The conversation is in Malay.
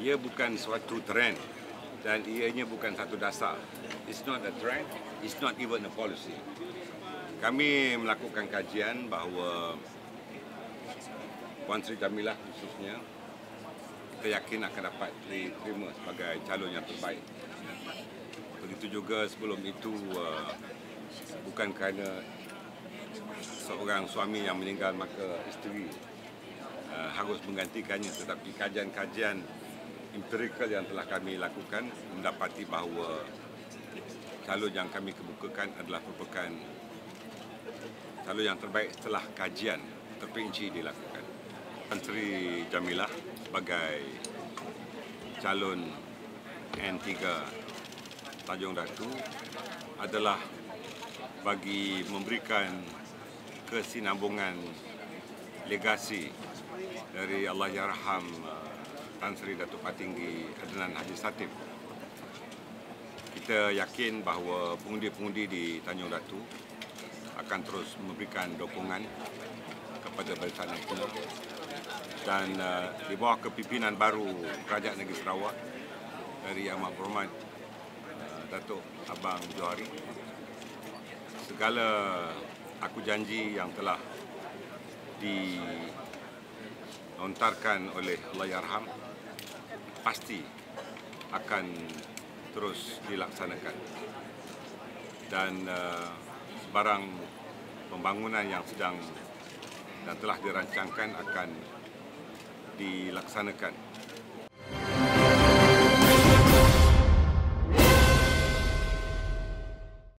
Ia bukan suatu trend dan ianya bukan satu dasar. It's not a trend, it's not even a policy. Kami melakukan kajian bahawa Puan Sri Jamilah khususnya kita yakin akan dapat diterima sebagai calon yang terbaik. Begitu juga sebelum itu bukan kerana seorang suami yang meninggal maka isteri harus menggantikannya, tetapi kajian-kajian empirikal yang telah kami lakukan mendapati bahawa calon yang kami kemukakan adalah merupakan calon yang terbaik setelah kajian terperinci dilakukan. Puan Sri Jamilah sebagai calon N3 Tanjung Datu adalah bagi memberikan kesinambungan legasi dari Allahyarham Tan Sri Datuk Patinggi Adnan Haji Satif. Kita yakin bahawa pengundi-pengundi di Tanjung Datu akan terus memberikan dukungan kepada Barisan Nasional dan di bawah kepimpinan baru Kerajaan Negeri Sarawak dari Amat Berhormat Datuk Abang Johari, segala aku janji yang telah dilontarkan oleh Allahyarham pasti akan terus dilaksanakan dan sebarang pembangunan yang sedang dan telah dirancangkan akan dilaksanakan